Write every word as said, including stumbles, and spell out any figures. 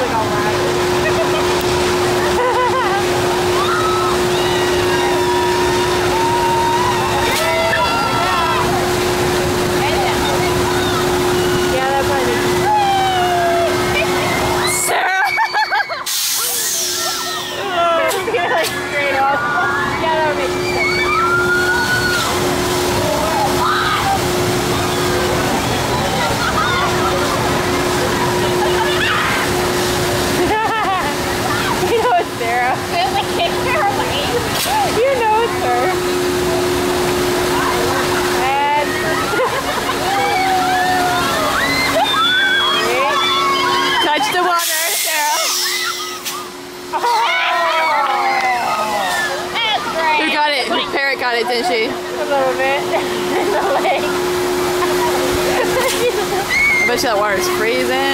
like all laughing. Got it, didn't she? A little bit. In the leg. I bet you that water's freezing.